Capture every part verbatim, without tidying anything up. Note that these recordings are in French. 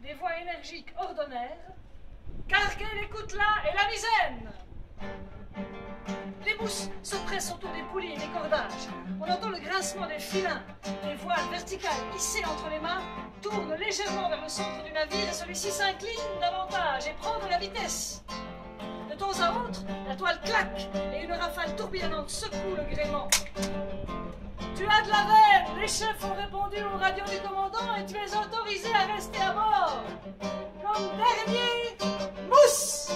des voix énergiques ordonnaires, car qu'elle écoute là est la misaine. Les mousses se pressent autour des poulies et des cordages. On entend le grincement des filins. Les voiles verticales hissées entre les mains tournent légèrement vers le centre du navire et celui-ci s'incline davantage et prend de la vitesse. De temps à autre, la toile claque et une rafale tourbillonnante secoue le gréement. Tu as de la veine, les chefs ont répondu au radio du commandant et tu es autorisé à rester à bord. Comme dernier, mousse!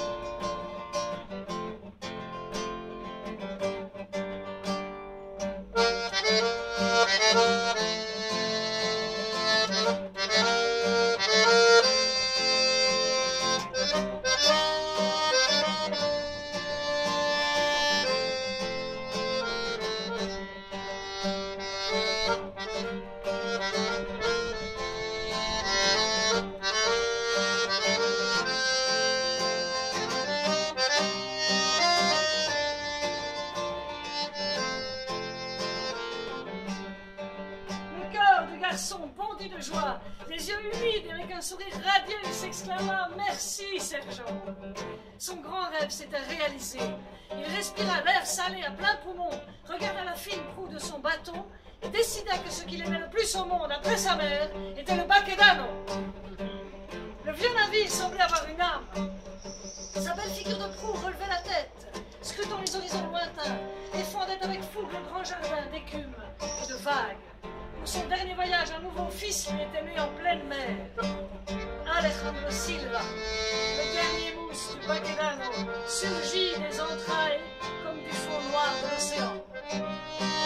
Bondi de joie, les yeux humides et avec un sourire radieux, il s'exclama « Merci, sergent !» Son grand rêve s'était réalisé. Il respira l'air salé à plein poumon, regarda la fine proue de son bâton et décida que ce qu'il aimait le plus au monde, après sa mère, était le Baquedano. Le vieux navire semblait avoir une âme. Sa belle figure de proue relevait la tête, scrutant les horizons lointains, et fondait avec fougue le grand jardin d'écume et de vagues. Pour son dernier voyage, un nouveau fils lui était né en pleine mer. Alejandro Silva, le dernier mousse du Baquedano, surgit des entrailles comme du fond noir de l'océan.